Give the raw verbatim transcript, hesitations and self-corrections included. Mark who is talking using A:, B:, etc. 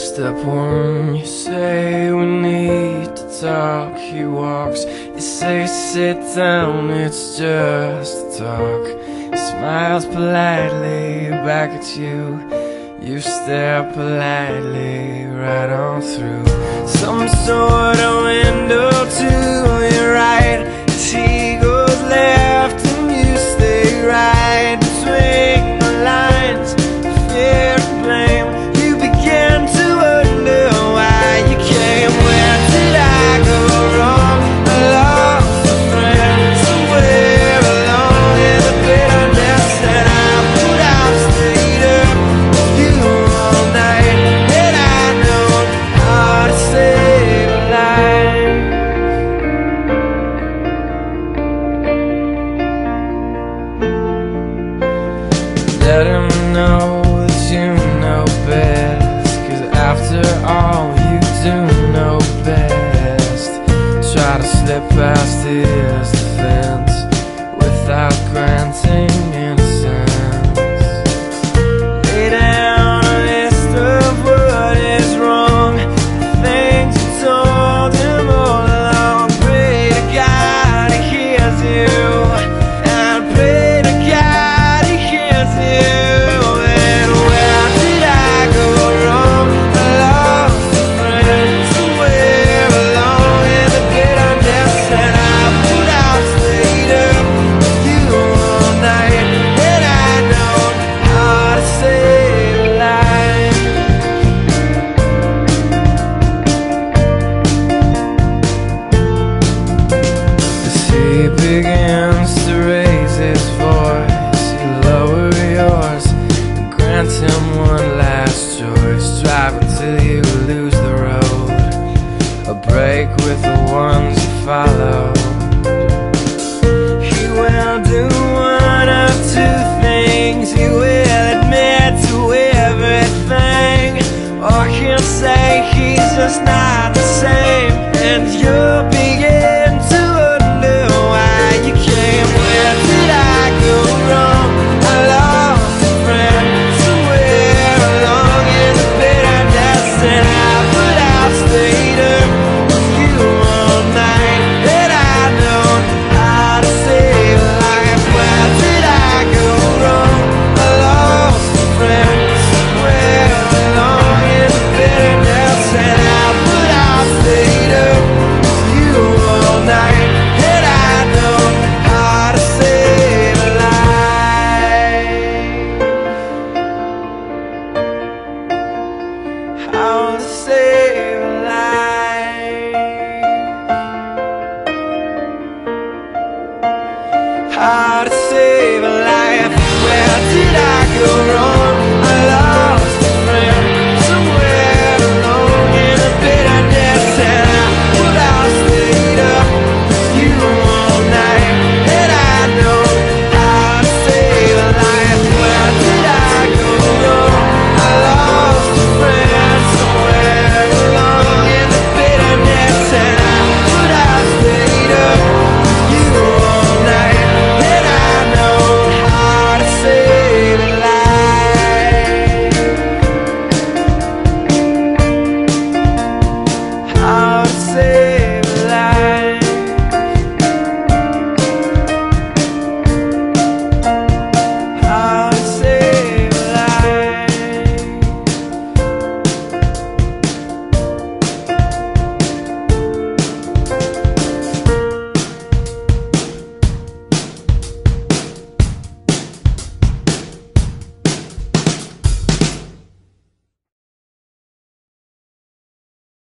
A: Step one, you say we need to talk. He walks, you say sit down, it's just a talk. He smiles politely back at you. You stare politely right on through some sort of window to your right. As he goes left and you stay right between the lines of fear and blame. You begin to wonder why you came. Where did I go wrong? I lost a friend somewhere along in the bitterness that I put out. Stayed up with you all night, and I know how to save a life. Let him know that you know best, 'cause after all you do know best. Try to slip past his defense without granting innocence. Lay down a list of what is wrong, the things you told him all along. Pray to God he hears you, and pray to God he hears you. And where did I go wrong? I lost a friend somewhere along in the bitterness that I put out. Stayed up with you all night, and I know how to save a life. As he begins to raise his voice, you lower yours and grant him one last choice. Drive until you lose the road, a break with the ones you follow. He will do one of two things. He will admit to everything, or he'll say he's just not the same, and you'll begin to wonder why you came. Where did I go wrong? I lost a friend somewhere along in the bitterness that I put out. Stayed up with you all night, and I know how to save a life. Where did I go wrong? I lost a friend somewhere along in the bitterness that I put out. Stayed up with you all night, and I know how to save a life. How to save a life. How to save a life. Where did I go